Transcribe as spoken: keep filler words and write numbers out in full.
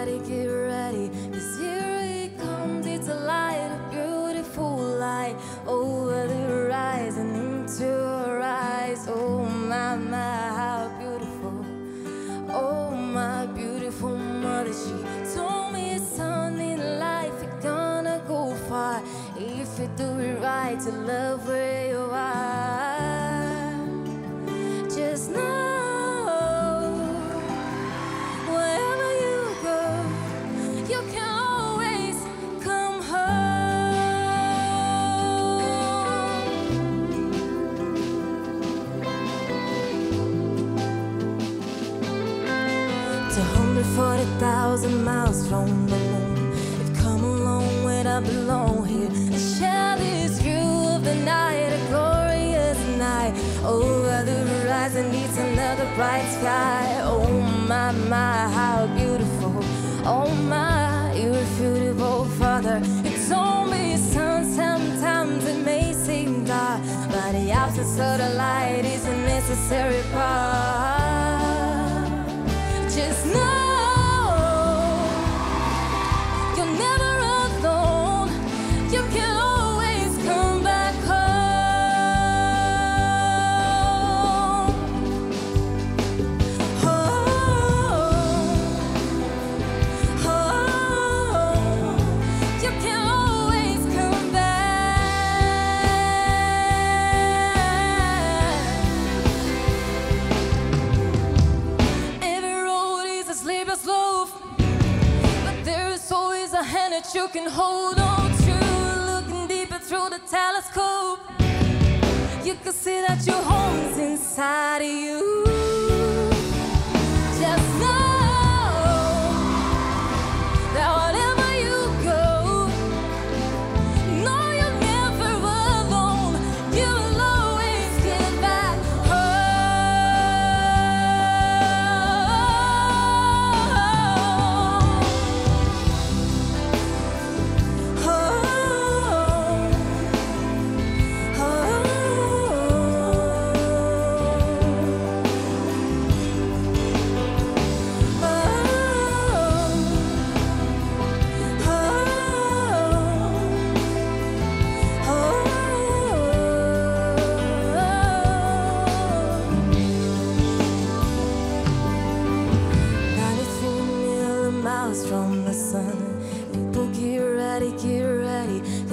ready, get ready, 'cause here it comes, it's a light, a beautiful light, over the horizon, into her eyes. Oh my, my, how beautiful. Oh my beautiful mother, she told me, son, in life you're gonna go far if you do it right, to love where you are. Just know, wherever you go, you can always come home. two hundred forty thousand miles from the moon, you've come along when I belong here, and share this view of the night, a glorious night, over the horizon neath another bright sky. Oh my, my, how beautiful. Oh my, irrefutable father, you told me, son, sometimes it may seem dark, but the absence of the light is a necessary part. Just know you're never alone, you can always come back home. Home, home, you can always come back. Every road is a sleepless loaf, but there is always a hand that you can hold on to. Looking deeper through the telescope, you can see that your home's inside of you. Just know that wherever you go, no, you're never alone, you'll always get back home. Home, home, ninety-three million miles from the sun, people get ready, get ready,